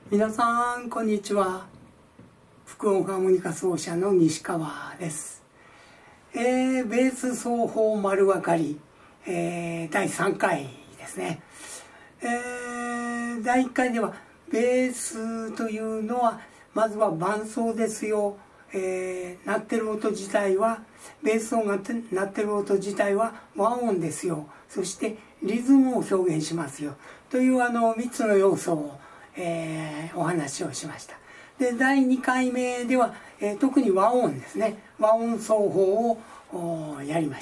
皆さんこんにちは。副音ハーモニカ奏者の西川です。ベース奏法丸分かり、第3回ですね。第1回ではベースというのはまずは伴奏ですよ。鳴ってる音自体はベース音が鳴ってる音自体は和音ですよ。そしてリズムを表現しますよという3つの要素を、お話をしました。で第2回目では、特に和音ですね、和音奏法をやりました。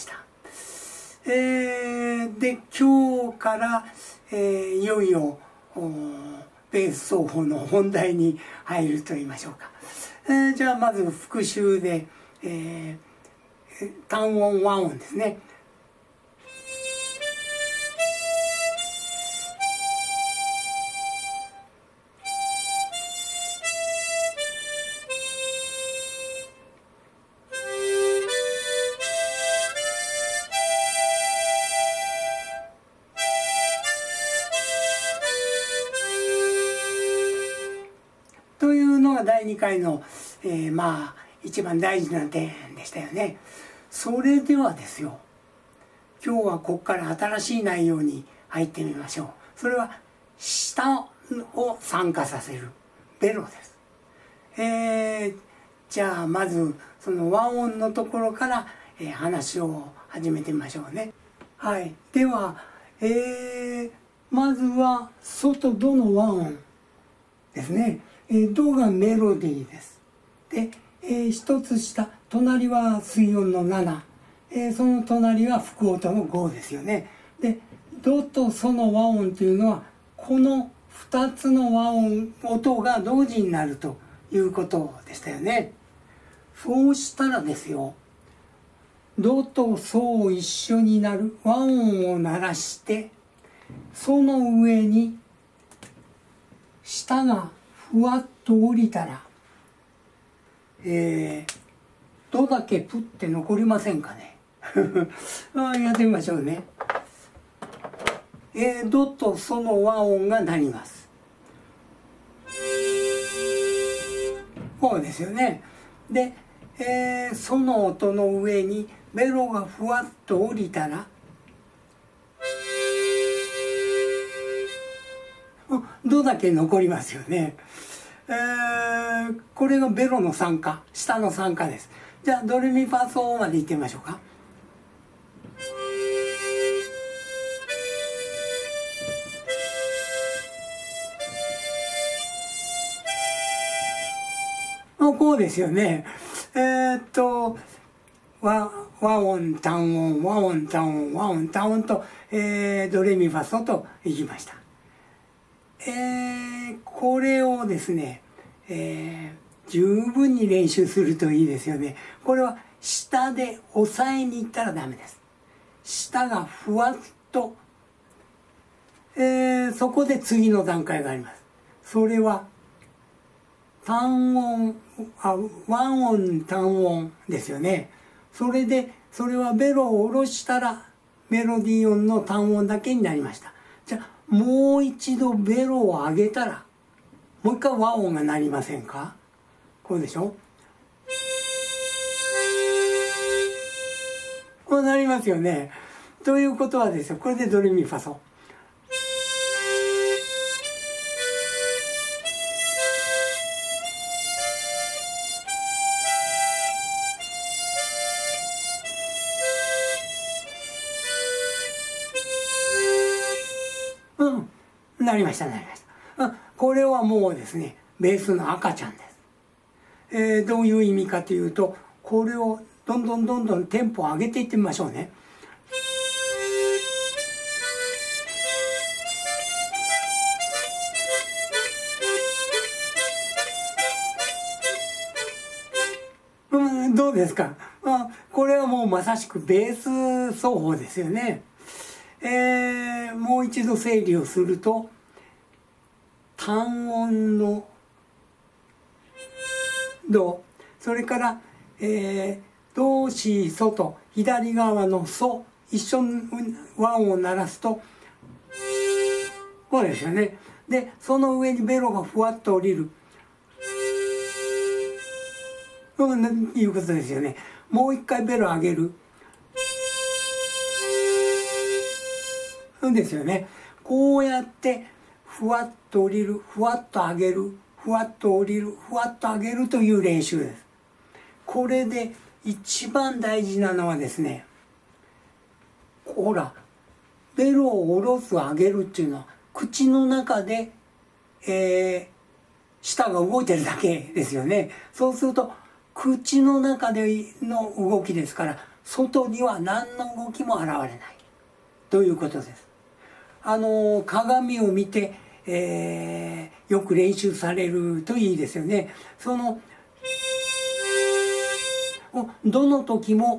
で今日から、いよいよベース奏法の本題に入ると言いましょうか。じゃあまず復習で、単音和音ですね。というのが第2回の、一番大事な点でしたよね。それではですよ、今日はここから新しい内容に入ってみましょう。それは下を参加させるベロです。じゃあまずその和音のところから、話を始めてみましょうね。はい、では、まずはソとドの和音ですね。ドがメロディーです。で、一つ下、隣は水音の7、その隣は副音の5ですよね。で、ドとソの和音というのはこの2つの和音が同時になるということでしたよね。そうしたらですよ、ドとソを一緒になる和音を鳴らして、その上に下がふわっと降りたら、ドだけプって残りませんかね。やってみましょうね。ドとソの和音が鳴ります。こうですよね。で、ソの音の上にベロがふわっと降りたら、ドだけ残りますよね。これがベロの3下、下の3下です。じゃあドレミファソまでいってみましょうか。こうですよね。和音単音和音単音和音単音と、ドレミファソといきました。これをですね、十分に練習するといいですよね。これは下で押さえに行ったらダメです。下がふわっと、そこで次の段階があります。それは単音和音単音ですよね。それはベロを下ろしたらメロディー音の単音だけになりました。じゃあもう一度ベロを上げたらもう一回和音が鳴りませんか。こうでしょ。こうなりますよね。ということはですよ、これでドレミファソ。なりましたなりました。これはもうですね、ベースの赤ちゃんです。どういう意味かというと、これをどんどんテンポを上げていってみましょうね。どうですか。これはもうまさしくベース奏法ですよね。もう一度整理をすると、単音のド、それから、ドシソと左側のソ一緒に和音を鳴らすとこうですよね。 でその上にベロがふわっと降りるいうことですよね。もう一回ベロ上げるですよね。こうやってふわっと降りる、ふわっと上げる、ふわっと降りる、ふわっと上げるという練習です。これで一番大事なのはですね、ほらベロを下ろす上げるっていうのは口の中で、舌が動いてるだけですよね。そうすると口の中での動きですから外には何の動きも現れないということです。鏡を見て、よく練習されるといいですよね。そのどの時も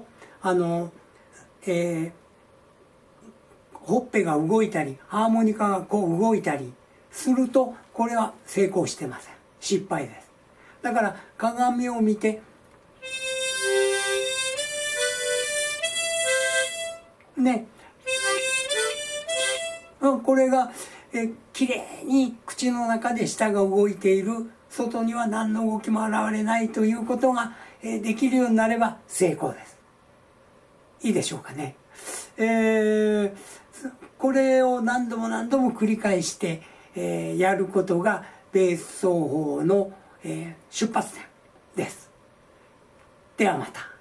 ほっぺが動いたりハーモニカがこう動いたりするとこれは成功してません。失敗です。だから鏡を見てね、これがきれいに口の中で舌が動いている、外には何の動きも現れないということができるようになれば成功です。いいでしょうかね。これを何度も何度も繰り返して、やることがベース奏法の、出発点です。ではまた。